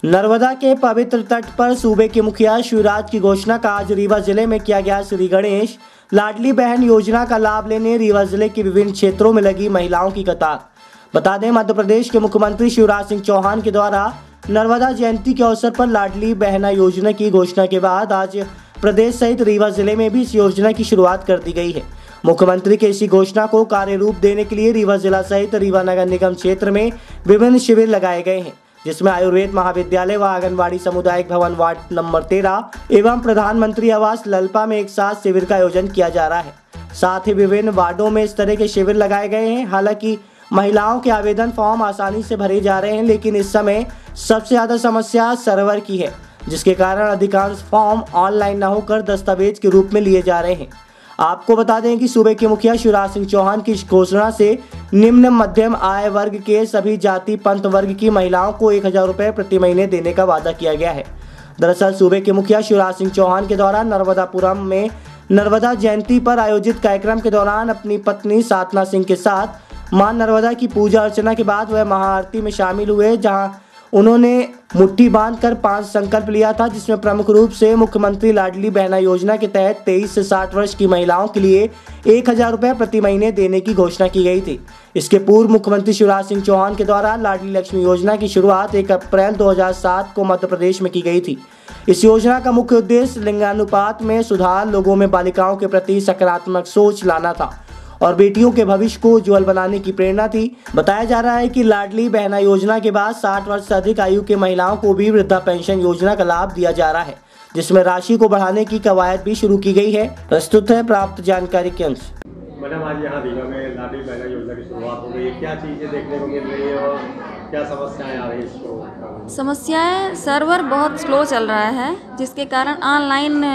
नर्मदा के पवित्र तट पर सूबे के मुखिया शिवराज की घोषणा का आज रीवा जिले में किया गया। श्री गणेश लाडली बहन योजना का लाभ लेने रीवा जिले के विभिन्न क्षेत्रों में लगी महिलाओं की कतार। बता दें, मध्य प्रदेश के मुख्यमंत्री शिवराज सिंह चौहान के द्वारा नर्मदा जयंती के अवसर पर लाडली बहना योजना की घोषणा के बाद आज प्रदेश सहित रीवा जिले में भी इस योजना की शुरुआत कर दी गई है। मुख्यमंत्री के इसी घोषणा को कार्य रूप देने के लिए रीवा जिला सहित रीवा नगर निगम क्षेत्र में विभिन्न शिविर लगाए गए हैं, जिसमें आयुर्वेद महाविद्यालय व आंगनबाड़ी सामुदायिक भवन वार्ड नंबर 13 एवं प्रधानमंत्री आवास ललपा में एक साथ शिविर का आयोजन किया जा रहा है। साथ ही विभिन्न वार्डों में इस तरह के शिविर लगाए गए हैं। हालांकि महिलाओं के आवेदन फॉर्म आसानी से भरे जा रहे हैं, लेकिन इस समय सबसे ज्यादा समस्या सर्वर की है, जिसके कारण अधिकांश फॉर्म ऑनलाइन न होकर दस्तावेज के रूप में लिए जा रहे हैं। आपको बता दें कि सूबे के मुखिया शिवराज सिंह चौहान की इस घोषणा से निम्न मध्यम आय वर्ग के सभी जाति पंथ वर्ग की महिलाओं को 1000 रुपये प्रति महीने देने का वादा किया गया है। दरअसल सूबे के मुखिया शिवराज सिंह चौहान के द्वारा नर्मदापुरम में नर्मदा जयंती पर आयोजित कार्यक्रम के दौरान अपनी पत्नी साधना सिंह के साथ मां नर्मदा की पूजा अर्चना के बाद वह महाआरती में शामिल हुए, जहां उन्होंने मुट्ठी बांधकर 5 संकल्प लिया था, जिसमें प्रमुख रूप से मुख्यमंत्री लाडली बहना योजना के तहत 23 से 60 वर्ष की महिलाओं के लिए 1000 रुपये प्रति महीने देने की घोषणा की गई थी। इसके पूर्व मुख्यमंत्री शिवराज सिंह चौहान के द्वारा लाडली लक्ष्मी योजना की शुरुआत 1 अप्रैल 2007 को मध्य प्रदेश में की गई थी। इस योजना का मुख्य उद्देश्य लिंगानुपात में सुधार, लोगों में बालिकाओं के प्रति सकारात्मक सोच लाना था और बेटियों के भविष्य को उज्जवल बनाने की प्रेरणा थी। बताया जा रहा है कि लाडली बहना योजना के बाद 60 वर्ष से अधिक आयु के महिलाओं को भी वृद्धा पेंशन योजना का लाभ दिया जा रहा है, जिसमें राशि को बढ़ाने की कवायद भी शुरू की गई है। प्रस्तुत है प्राप्त जानकारी के अंश। मैडम, आज यहाँ रीवा में लाडली बहना योजना की शुरुआत हो गई है, क्या चीज़ें देखने को मिल रही है और क्या समस्याएं आ रही है इसको? समस्याएं, सर्वर बहुत स्लो चल रहा है, जिसके कारण ऑनलाइन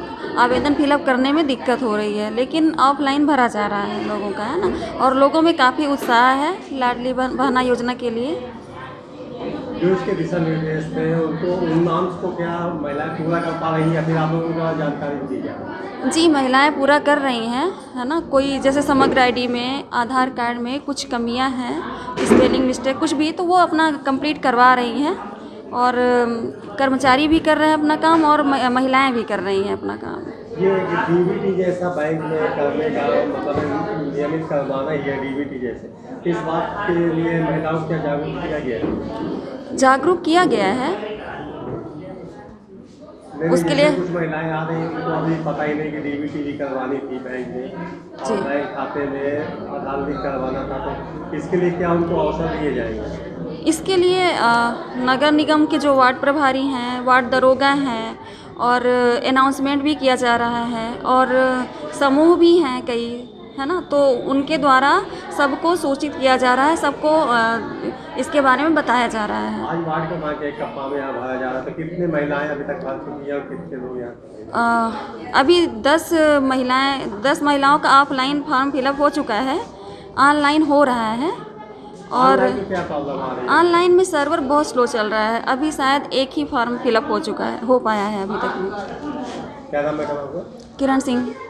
आवेदन फिलअप करने में दिक्कत हो रही है, लेकिन ऑफलाइन भरा जा रहा है लोगों का, है ना। और लोगों में काफ़ी उत्साह है लाडली बहना योजना के लिए। जो इसके दिशा निर्देश थे उनको उन नाम्स को क्या महिलाएं पूरा कर पा रही हैं या फिर आप लोगों को जानकारी दी जाए? जी, महिलाएं पूरा कर रही हैं, है ना। कोई जैसे समग्र आईडी में, आधार कार्ड में कुछ कमियां हैं, स्पेलिंग मिस्टेक कुछ भी, तो वो अपना कंप्लीट करवा रही हैं। और कर्मचारी भी कर रहे हैं अपना काम और महिलाएं भी कर रही हैं अपना काम। ये डीबीटी जैसा बैंक में करने का मतलब नियमित करवाना ही है डीबीटी जैसे, इस बात के लिए महिलाओं को क्या जागरूक किया गया है? जागरूक किया गया है। उसके लिए कुछ महिलाएं आ रही हैं उनको अभी पता ही नहीं कि डीबीटी भी करवानी थी बैंक में, ऑनलाइन खाते में आधार लिंक करवाना था, तो इसके लिए क्या उनको अवसर दिए जाएंगे? इसके लिए नगर निगम के जो वार्ड प्रभारी हैं, वार्ड दरोगा हैं, और अनाउंसमेंट भी किया जा रहा है, और समूह भी हैं कई, है ना, तो उनके द्वारा सबको सूचित किया जा रहा है, सबको इसके बारे में बताया जा रहा है। आज वार्ड क्रमांक 1 कप्पा में यहाँ भरा जा रहा है, तो कितने महिलाएं अभी तक भर चुकी हैं और कितने लोग यहाँ? अभी 10 महिलाओं का ऑफलाइन फॉर्म फिलअप हो चुका है, ऑनलाइन हो रहा है। और ऑनलाइन में सर्वर बहुत स्लो चल रहा है, अभी शायद एक ही फॉर्म फिलअप हो पाया है अभी तक में। क्या नाम है? किरण सिंह।